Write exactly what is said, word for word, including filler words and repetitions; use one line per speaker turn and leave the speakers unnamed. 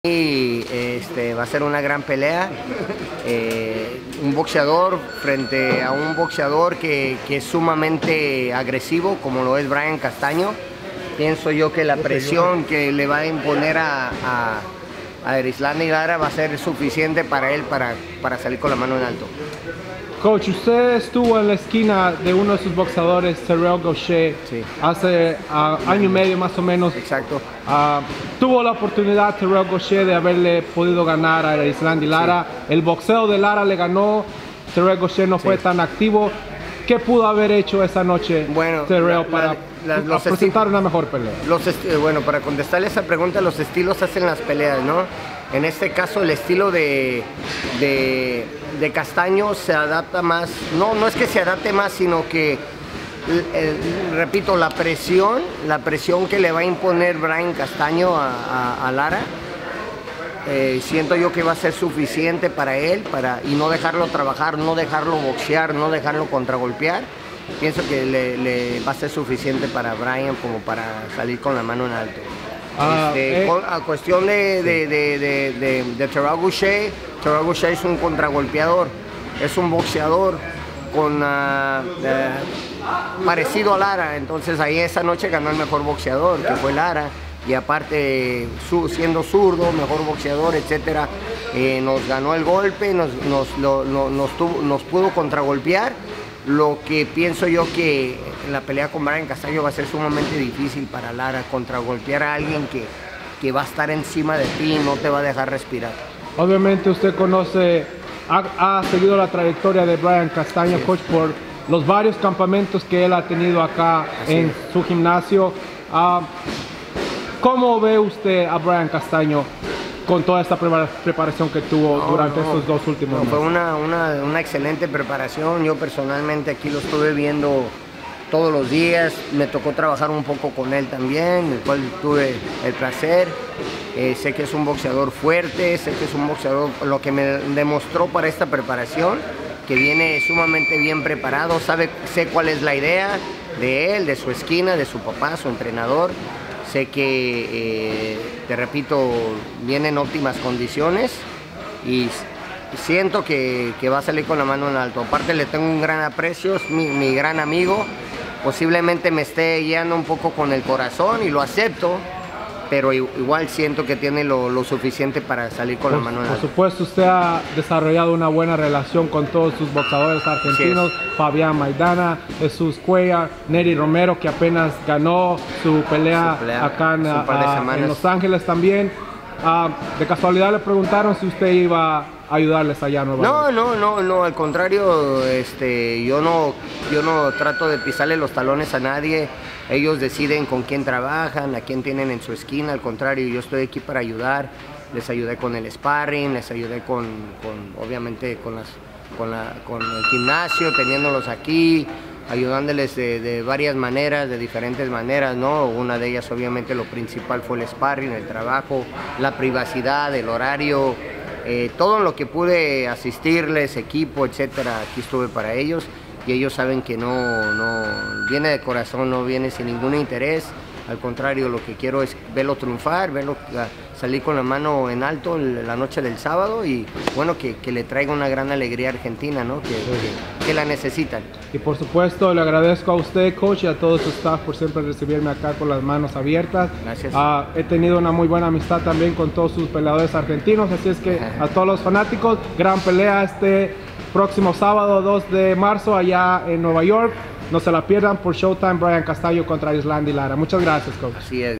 Y este, va a ser una gran pelea, eh, un boxeador frente a un boxeador que, que es sumamente agresivo, como lo es Brian Castaño. Pienso yo que la presión que le va a imponer a, a, a Erislandy Lara va a ser suficiente para él para, para salir con la mano en alto.
Coach, usted estuvo en la esquina de uno de sus boxeadores, Terrell Gausha,
sí.
hace uh, año y medio más o menos.
Exacto.
Uh, tuvo la oportunidad Terrell Gausha de haberle podido ganar a Erislandy Lara. Sí. El boxeo de Lara le ganó, Terrell Gausha no fue sí. tan activo. ¿Qué pudo haber hecho esa noche bueno, Terrell para la, la, los presentar una mejor pelea?
Los bueno, para contestarle esa pregunta, los estilos hacen las peleas, ¿no? En este caso el estilo de, de, de Castaño se adapta más, no, no es que se adapte más, sino que, eh, repito, la presión, la presión que le va a imponer Brian Castaño a, a, a Lara, eh, siento yo que va a ser suficiente para él, para, y no dejarlo trabajar, no dejarlo boxear, no dejarlo contragolpear. Pienso que le, le va a ser suficiente para Brian como para salir con la mano en alto. Ah, este, eh. A cuestión de, de, de, de, de, de Terrell Gausha, Terrell Gausha es un contragolpeador, es un boxeador con, uh, uh, parecido a Lara, entonces ahí esa noche ganó el mejor boxeador, que fue Lara, y aparte su, siendo zurdo, mejor boxeador, etcétera, eh, nos ganó el golpe, nos, nos, lo, lo, nos, tuvo, nos pudo contragolpear. Lo que pienso yo que la pelea con Brian Castaño va a ser sumamente difícil para Lara, contragolpear a alguien que, que va a estar encima de ti y no te va a dejar respirar.
Obviamente usted conoce, ha, ha seguido la trayectoria de Brian Castaño, sí. coach, por los varios campamentos que él ha tenido acá Así en es. su gimnasio. Uh, ¿Cómo ve usted a Brian Castaño con toda esta preparación que tuvo no, durante no, estos dos últimos
no,
meses?
Fue una, una, una excelente preparación. Yo personalmente aquí lo estuve viendo todos los días. Me tocó trabajar un poco con él también, el cual tuve el placer. Eh, sé que es un boxeador fuerte, sé que es un boxeador, lo que me demostró para esta preparación, que viene sumamente bien preparado, sabe, sé cuál es la idea de él, de su esquina, de su papá, su entrenador. Sé que, eh, te repito, viene en óptimas condiciones y siento que, que va a salir con la mano en alto. Aparte le tengo un gran aprecio, es mi, mi gran amigo. Posiblemente me esté guiando un poco con el corazón y lo acepto, pero igual siento que tiene lo, lo suficiente para salir con
por,
la mano en alto.
Por supuesto, usted ha desarrollado una buena relación con todos sus boxeadores argentinos, Fabián Maidana, Jesús Cuellar, Nery Romero, que apenas ganó su pelea, su pelea acá en, a, en Los Ángeles también. Uh, de casualidad le preguntaron si usted iba a ayudarles allá nuevamente.
No, no, no, no, al contrario, este, yo no, yo no trato de pisarle los talones a nadie. Ellos deciden con quién trabajan, a quién tienen en su esquina. Al contrario, yo estoy aquí para ayudar. Les ayudé con el sparring, les ayudé con, con obviamente, con, las, con, la, con el gimnasio, teniéndolos aquí, ayudándoles de, de varias maneras, de diferentes maneras, ¿no? Una de ellas, obviamente, lo principal fue el sparring, el trabajo, la privacidad, el horario, eh, todo en lo que pude asistirles, equipo, etcétera. Aquí estuve para ellos. Y ellos saben que no, no viene de corazón, no viene sin ningún interés. Al contrario, lo que quiero es verlo triunfar, verlo salir con la mano en alto la noche del sábado y bueno, que, que le traiga una gran alegría a Argentina, ¿no? que, que, que la necesitan.
Y por supuesto, le agradezco a usted, coach, y a todo su staff por siempre recibirme acá con las manos abiertas.
Gracias.
Uh, he tenido una muy buena amistad también con todos sus peleadores argentinos, así es que a todos los fanáticos, gran pelea este próximo sábado dos de marzo allá en Nueva York. No se la pierdan por Showtime, Brian Castaño contra Erislandy Lara. Muchas gracias, coach.
Así es.